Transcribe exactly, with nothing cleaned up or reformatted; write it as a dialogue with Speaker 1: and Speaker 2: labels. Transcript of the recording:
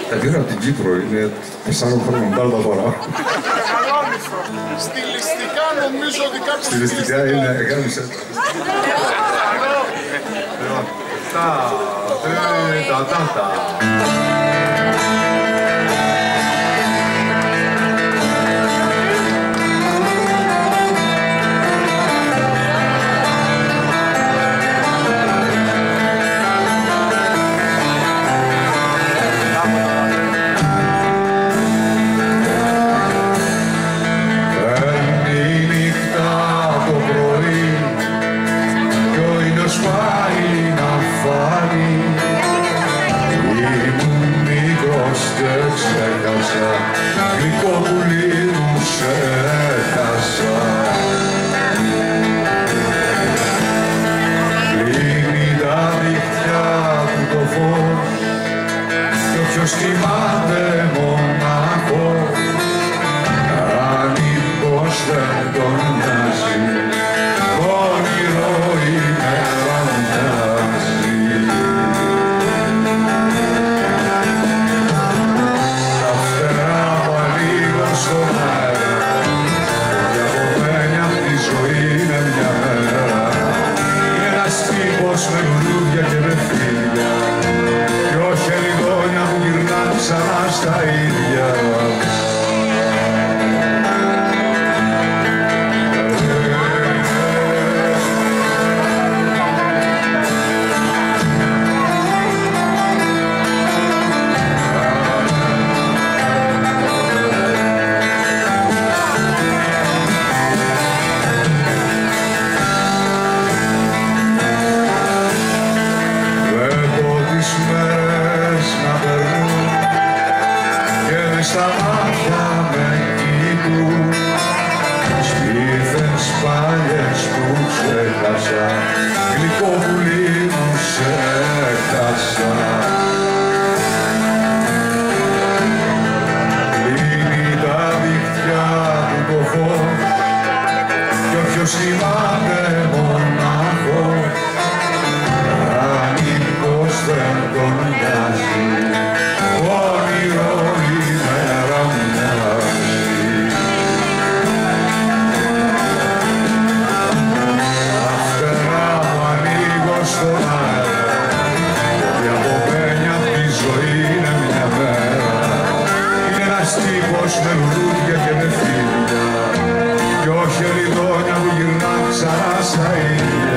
Speaker 1: Τα πήρα από την Κύπρο, είναι τεσσάρων χρόνων, πάρα τα φορά.
Speaker 2: Στιλιστικά νομίζω ότι κάποιος...
Speaker 1: Στιλιστικά είναι, κάνεις έτσι. Τα, τα, τα, τα.
Speaker 3: Γλυκό πουλί μου σε έχασα. Κλείνει τα δίχτυα του το φως κι όποιος κοιμάται μοναχός κάνει πως δεν τον νοιάζει, όνειρο ημέρα μοιάζει. Στον αέρα, η απομένει απ' τη ζωή είναι μια μέρα. Είναι ένας τύπος με λουλούδια και με φίλια κι όχι ελιγόνια που γυρνάνε ξανά στα ίδια. Στα μάτια με κοιτούν σπίθες παλιές που ξέχασα, γλυκό πουλί μου σε έχασα. Κλείνει τα δίχτυα του το φως κι όποιος κοιμάται μοναχός κάνει πως δεν τον νοιάζει, όνειρο ημέρα μοιάζει. Τα φτερά μου ανοίγω στον αέρα ότι αποπαίνει απ' τη ζωή είναι μια μέρα. Είναι ένας τύπος με λουλούδια και με φίλια κι όχι ελιδόνια που γυρνά ξανά στα ίδια.